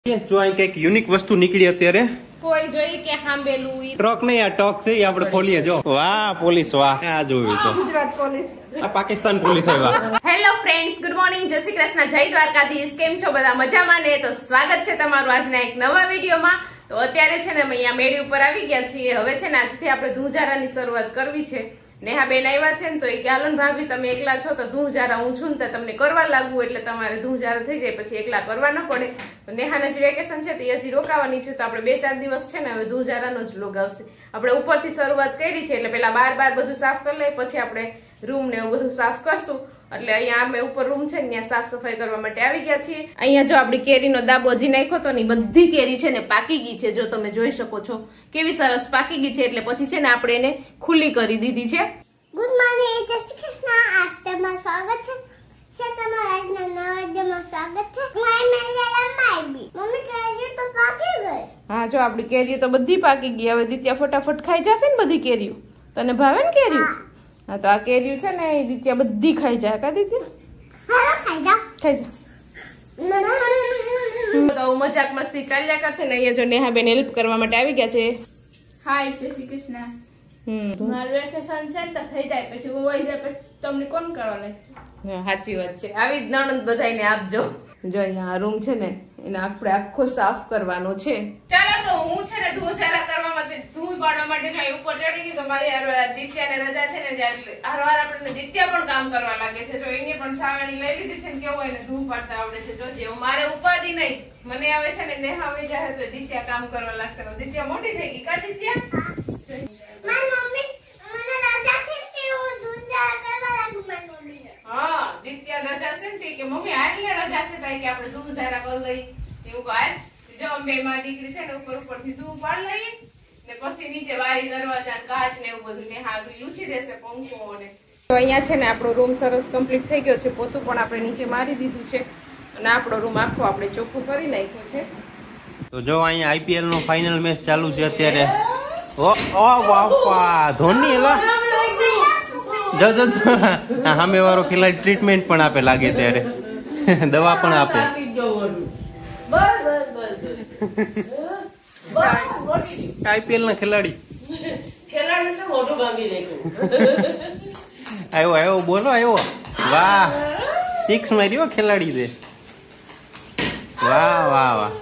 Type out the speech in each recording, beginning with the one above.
જો અહીં કઈક યુનિક વસ્તુ નીકળી અત્યારે કોઈ જોઈ કે સાંભળેલું ટ્રક નહીં, આ ટોક છે એ આપણે ખોલીએ. જો વાહ પોલીસ વાહ, આ જોયું તો ગુજરાત પોલીસ, આ પાકિસ્તાન પોલીસ આવ્યા. હેલો ફ્રેન્ડ્સ, ગુડ મોર્નિંગ, જય શ્રી કૃષ્ણ, જય દ્વારકાધીશ. કેમ છો બધા? મજામાં ને? તો સ્વાગત છે તમારું આજના એક નવા વિડીયોમાં. તો અત્યારે છે ને અમે અહીંયા મેળી ઉપર આવી ગયા છીએ. હવે છે ને આજથી આપણે ધુંજારાની શરૂઆત કરવી છે. નેહાબેન આવ્યા છે ને તો એ ગાલન ભાભી તમે એકલા છો તો ધુંજારા હું છું ને તમને કરવા લાગવું એટલે તમારે ધુંજારા થઈ જાય, પછી એકલા કરવા ન પડે. તો નેહાને જે વેકેશન છે તે હજી રોકાવાની છે, તો આપણે 2-4 દિવસ છે ને હવે ધુંજારાનો જ વ્લોગ આવશે. આપણે ઉપરથી શરૂઆત કરી છે એટલે પેલા બાર બધું સાફ કરી લઈએ, પછી આપણે રૂમ ને એવું બધું સાફ કરશું. એટલે અહીંયા અમે ઉપર રૂમ છે ને ત્યાં સાફ સફાઈ કરવા માટે આવી ગયા છીએ. અહીંયા જો આપણી કેરીનો દાબો હજી નાખ્યો તો ને બધી કેરી છે ને પાકી ગઈ છે, જો તમે જોઈ શકો છો કેવી સરસ પાકી ગઈ છે. એટલે પછી છે ને આપણે એને ખુલ્લી કરી દીધી છે. ગુડ મોર્નિંગ, જય શ્રી કૃષ્ણ. આજ તમારું સ્વાગત છે તમારા આજના નવા વિડીયોમાં સ્વાગત છે. મમ્મી કેરીઓ તો પાકી ગઈ. હા જો આપણી કેરીઓ તો બધી પાકી ગઈ. હવે દિત્યા ફટાફટ ખાઈ જશે ને બધી કેરીઓ. તને ભાવે ને કેરીઓ? હા તો આ કેરીઓ છે ને એ દિત્યા બધી ખાઈ જાય. કા દિત્યા? હાલો ખાઈ જા. તો મજાક મસ્તી ચાલ્યા કરશે ને. અહીંયા જો નેહાબેન હેલ્પ કરવા માટે આવી ગયા છે. હાય, જય શ્રી કૃષ્ણ. મારું વેકેશન છે ને તો થઈ જાય, પછી હું વહી જાય, પછી તમને કોણ કરવા લાગશે? સાચી વાત છે. આવી જ નણંદ બધાને આપજો. જો અહીંયા રૂમ છે ને એને આપણે આખો સાફ કરવાનો છે. ચાલો તો હું છે ને ધુંજારા કરવા માટે ધૂળ પાડવા માટે જો ઉપર ચડી ગઈ. તો મારી હારવાર દિત્યાને રજા છે ને, જ્યારે હારવાર આપણને દિત્યા પણ કામ કરવા લાગે છે. જો એને પણ સાવણી લઈ લીધી છે ને કેવું એને ધૂળ પાડતા આવડે છે. જો જેવું મારે ઉપાધિ નહીં, મને આવે છે ને નેહા આવી જાય તો દિત્યા કામ કરવા લાગશે. દિત્યા મોટી થઈ ગઈ. કા દિત્યા? મારી મમ્મી મને રજા છે કે હું ધુંજારા કરવા લાગુ. મારી મમ્મી હા, દિત્યા રજા છે ને કે મમ્મી આટલે રજા છે ભાઈ કે આપણે ધુંજારા કરી લઈ એવું ભાઈ. જો અમે માં દીકરી છે ને ઉપરથી ધૂળ પાડ લઈએ ને પછી નીચે વારી દરવાજા કાચ ને એવું બધું ને હાથ લૂછી દેશે પંખો ને. તો અહીંયા છે ને આપણો રૂમ સરસ કમ્પ્લીટ થઈ ગયો છે. પોતું પણ આપણે નીચે મારી દીધું છે અને આપણો રૂમ આખો આપણે ચોખ્ખું કરી નાખ્યો છે. તો જો અહીંયા IPL નો ફાઇનલ મેચ ચાલુ છે અત્યારે. ઓ બાપા ધોની એલા જો સામે વાળો ખેલાડી ટ્રીટમેન્ટ પણ આપે લાગે ત્યારે, દવા પણ આપે. IPL ના ખેલાડી આવ્યો બોલો આવ્યો. વાહ, 6 માર્યો ખેલાડી દે. વાહ વાહ વાહ.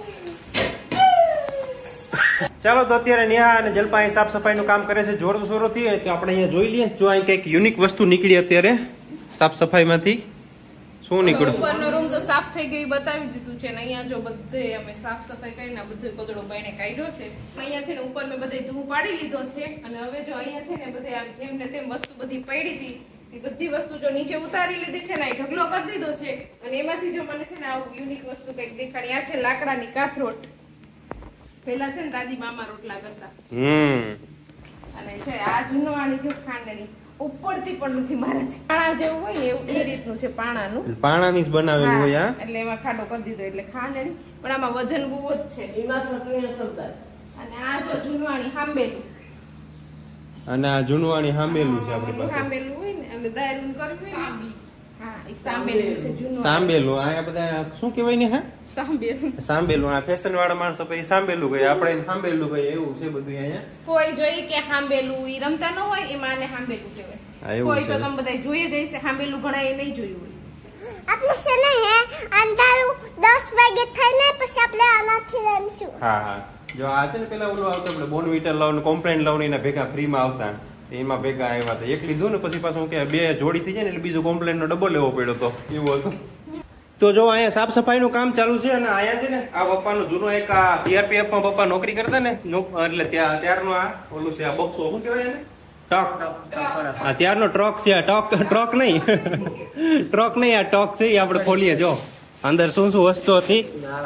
ચાલો તો અત્યારે નેહા અને જલ્પા અહીં સાફ સફાઈ નું કામ કરે છે જોર શોરોથી. તો આપણે અહીંયા જોઈ લઈએ. જો અહીં કઈક યુનિક વસ્તુ નીકળી અત્યારે સાફ સફાઈ માંથી. શું નીકળ્યું? ઉપરનો રૂમ તો સાફ થઈ ગઈ બતાવી દીધું છે ને. અહીંયા જો બધે અમે સાફ સફાઈ કરીને બધું કચરો બાઈને કાઢ્યો છે. અહીંયા છે ને ઉપર મેં બધે ધૂળ પાડી લીધો છે અને હવે જો અહીંયા છે ને બધે જેમ ને તેમ વસ્તુ બધી પડી હતી એ બધી વસ્તુ જો નીચે ઉતારી લીધી છે ને, ઢગલો કરી દીધો છે. અને એમાંથી જો મને છે ને આવું યુનિક વસ્તુ કઈક દેખાડી. આ છે લાકડાની કાથરોટ. પેલા છે ને દાદી મામા રોટલા કરતા. અને છે આ જૂનવાણી જો ખાંડણી ઉપરથી પણ નથી મારાથી. પાણા જેવું હોય ને એવું એ રીતનું છે. પાણાની જ બનાવેલું હોય. એટલે એમાં ખાડો કરી દીધો એટલે ખાંડણી. પણ આમાં વજન બહુ જ છે. અને આ જો જૂનવાણી હાંબેલું. અને આ જૂનવાણી હાંબેલું છે આપણી પાસે. હાંબેલું હોય ને એટલે દાયરું કરવું હોય ને. હા, એ સાંબેલું છે જૂનવાણી. સાંબેલું. આ બધા શું કહેવાય ને? હા, સાંબેલું. સાંબેલું. આ ફેશન વાળા માણસો પછી સાંબેલું કહે, આપણે સાંબેલું કહીએ. એવું છે બધું અહીંયા. કોઈ જોઈ કે હાંબેલું ઈ રમતા ન હોય એમાં આને હાંબેલું કહેવાય. કોઈ તો તમે બધા જોઈએ જઈશે હાંબેલું, ઘણા એ નહીં જોયું હોય. આપણે છે ને હે અંધારું 10 વાગે થઈને પછી આપણે આનાથી રમીશું. હા. જો આ છે ને પેલા ઓલું આવતું આપણે બોનવીટર લાવને કોમ્પ્લેન લાવને એના ભેગા ફ્રીમાં આવતા, એમાં ભેગા આવ્યા હતા. એક લીધું ને પછી પાછું કે 2 જોડી થઈ જાય ને એટલે બીજો કોમ્પ્લેન નો ડબલ લેવો પડ્યો તો એવું હતું. તો જો અહીંયા સાફ સફાઈ નું કામ ચાલુ છે. અને અહીંયા છે ને આ પપ્પાનું જૂનું એક આ CRPF માં પપ્પા નોકરી કરતા ને એટલે ત્યારનો આ ઓલું છે આ બક્સો. શું કહેવાય ને? ટ્રક. આ ત્યારનો ટ્રક છે. ટ્રક નહીં ટ્રક નહીં, આ ટ્રક છે. એ આપણે ખોલીએ. જો અંદર શું શું વસ્તુ હતી.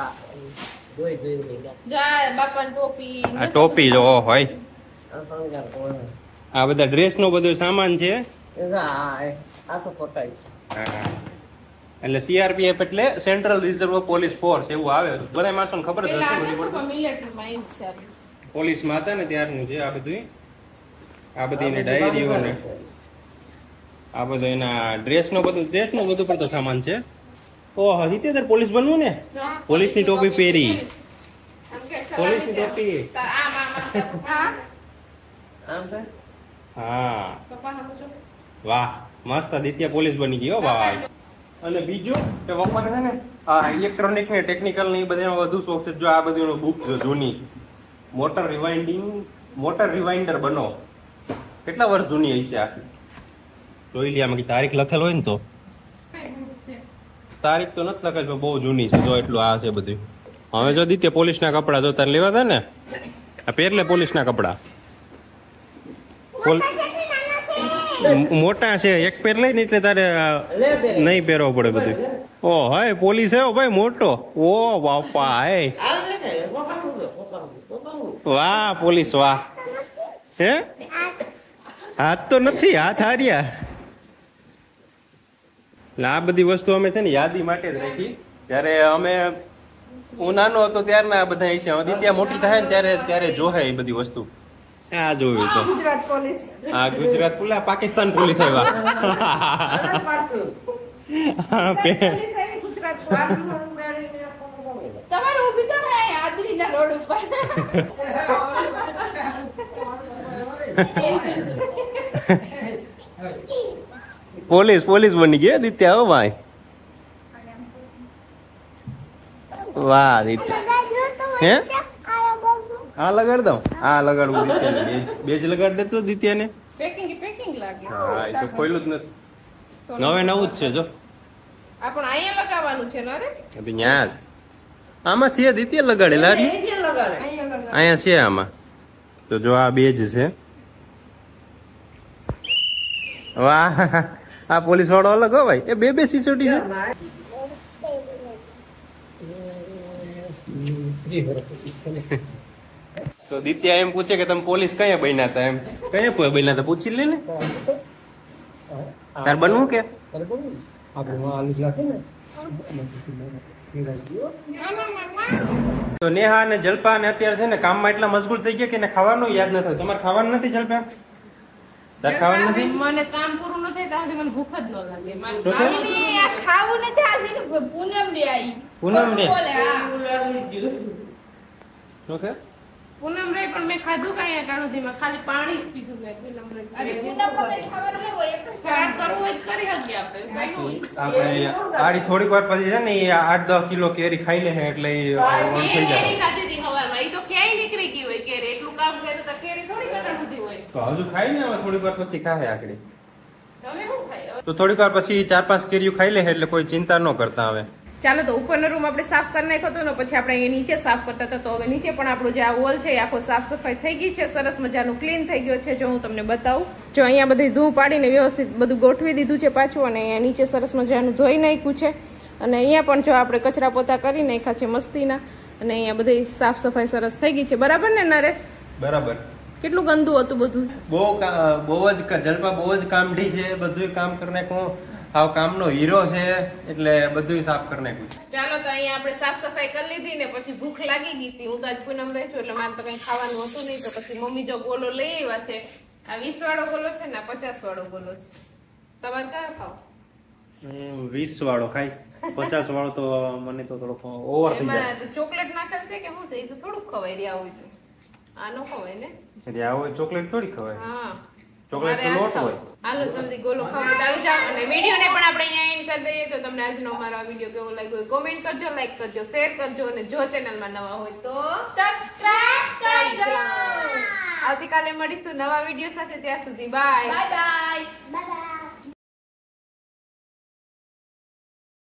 આ ટોપી જો હોય. આ બધા ડ્રેસ નો બધો સામાન છે. એટલે CRPF એટલે સેન્ટ્રલ રિઝર્વ પોલીસ ફોર્સ એવું આવે. બધા માણસો ખબર જ હશે. પોલીસ માં હતા ને ત્યારનું છે આ બધું. આ બધી એની ડાયરીઓ ને આ બધું એના ડ્રેસ નું બધું પણ તો સામાન છે. ઓહ, 77 પોલીસ બનવું ને? પોલીસ ની ટોપી પહેરી. પોલીસ ની ટોપી તાર આમ આમ છે હા વાહ મસ્ત દિત્યા પોલીસ બની ગઈ હો બાબા. અને બીજું કે પપ્પાને છે ને આ ઇલેક્ટ્રોનિક ને ટેકનિકલ ને એ બધામાં વધુ શોખ છે. જો આ બધી બુક જો જૂની મોટર રિવાઇન્ડર બનો કેટલા વર્ષ જૂની હશે આ જોઈ લે. આમાં તારીખ લખેલ હોય ને તો તારીખ તો નથી લખેલ પણ બહુ જૂની છે. જો એટલું આ છે બધું. હવે જો દિત્ય પોલીસ ના કપડા જો તારે લેવા હતા ને આ પહેરલે પોલીસ ના કપડા મોટા છે એક પેર લઈ ને એટલે તારે નહીં પહેરવો પડે બધું. ઓ હાય પોલીસ હે ભાઈ મોટો. ઓ બાપા હે વાહ પોલીસ વાહ. હે હાથ તો નથી હાથ હાર્યા. એટલે આ બધી વસ્તુ અમે છે ને યાદી માટે જ રાખી. ત્યારે અમે હું નાનો હતો ત્યારના આ બધા છે. ત્યાં મોટી થાય ને ત્યારે જોહે એ બધી વસ્તુ. આ જોયું તો ગુજરાત પોલીસ. હા ગુજરાત પુલા પાકિસ્તાન પોલીસ આવ્યા. તમારે ઊભી તો હે આદરીના રોડ ઉપર. પોલીસ બની ગયા દિત્યા. હો ભાઈ વાહ દિત્યા. હે આ લગાડ દઉં આ લગાડવું દિત્યાને બેજ લગાડ દેતો દિત્યાને. પેકિંગ લાગે. હા એ તો ખોયલું જ નથી. નવે નવું જ છે જો. આ પણ અહીંયા લગાવવાનું છે ને રે. ત્યાં આમાં છે દિત્યા લગાડેલા અહીંયા છે આમાં. તો જો આ બેજ છે. વાહ આ પોલીસ વાળો અલગ હો ભાઈ. એ બે સિસોટી છે. તો દિત્યા એમ પૂછે કે તમે પોલીસ કયા બન્યા હતા એમ. કયા બન્યા હતા પૂછી લે ને. તાર બનવું કે તો નેહા અને જલ્પા ને અત્યારે છે ને કામમાં એટલા મશગુલ થઈ ગયા કે એને ખાવાનું યાદ ન થયું. તમારે ખાવાનું નથી જલ્પા? તાર ખાવાનું નથી? મને કામ પૂરું ન થાય ત્યાં સુધી મને ભૂખ જ ન લાગે. મારે શું કહે? ખાવું નથી આજે પૂનમ રે આવી. પૂનમ રે બોલે હા. શું કે પૂનમ રે પણ મેં ખાધું કઈ અટાણું થી ખાલી પાણી જ પીધું મેં પૂનમ રે. અરે પૂનમ વગર ખાવાનું ન હોય એક જ સ્ટાર્ટ કરવું હોય તો કરી શકીએ આપણે. કઈ ન હોય. આપણે આડી થોડીક વાર પછી છે ને એ 8-10 કિલો કેરી ખાઈ લે એટલે એ બે ઓન થઈ કેરી જાય. ખાધી હતી સવારમાં. ઈ તો ક્યાંય નીકળી ગઈ હોય કેરી. એટલું કામ કર્યું તો કેરી થોડી કટાણું હોય. તો હજુ ખાઈ ને હવે થોડીક વાર પછી ખાહે આકડી. તમે શું ખાઈ? તો થોડીક વાર પછી 4-5 કેરીઓ ખાઈ લે એટલે કોઈ ચિંતા ન કરતા હવે. ચાલો તો ઉપરનો રૂમ આપણે સાફ કરી નાખ્યો હતો ને પછી આપણે અહીંયા નીચે સાફ કરતા હતા. તો હવે નીચે પણ આપણો જે આ વોલ છે એ આખો સાફ સફાઈ થઈ ગઈ છે. સરસ મજાનું ક્લીન થઈ ગયો છે. જો હું તમને બતાવું. જો અહીંયા બધી ધૂળ પાડીને વ્યવસ્થિત બધું ગોઠવી દીધું છે પાછું. અને અહીંયા નીચે સરસ મજાનું ધોઈ નાખ્યું છે. અને અહીંયા પણ જો આપણે કચરા પોતા કરી નાખ્યા છે મસ્તીના. અને અહીંયા બધી સાફ સફાઈ સરસ થઈ ગઈ છે. બરાબર ને નરેશ? બરાબર. કેટલું ગંદુ હતું બધું. બહુ જ જલ્પા બહુ જ કામઢી છે. બધું કામ કરી નાખું. આવ કામનો હીરો છે એટલે બધું સાફ કરી નાખ્યું. ચાલો તો અહીંયા આપણે સાફ સફાઈ કરી લીધી ને પછી ભૂખ લાગી ગઈ હતી. હું તો આજ પૂનમ રહી છું એટલે મારે તો કઈ ખાવાનું હતું નહીં. તો પછી મમ્મી જો ગોલો લઈ આવ્યા છે. આ 20 વાળો ગોલો છે ને 50 વાળો ગોલો છે. તમારે કયો ખાવ? 20 વાળો ખાઈશ. 50 વાળો તો મને તો થોડો ઓવર થઈ જાય. એમાં ચોકલેટ નાખેલ છે કે શું છે? એ તો થોડુંક ખવાય રહ્યા હોય તો. આ નો ખવાય ને. એટલે આ હોય ચોકલેટ થોડી ખવાય. હા ચોકલેટ તો લોટ હોય. હાલો જલ્દી ગોલો ખાવા ચાલુ જાવ. અને વિડીયોને પણ આપણે અહીંયા એન્ડ કરી દઈએ. તો તમને આજનો અમારો આ વિડીયો કેવો લાગ્યો કોમેન્ટ કરજો, લાઈક કરજો, શેર કરજો. અને જો ચેનલમાં નવા હોય તો સબસ્ક્રાઇબ કરજો. આવતીકાલે મળીશું નવા વિડીયો સાથે. ત્યાં સુધી બાય બાય બાય. બાય.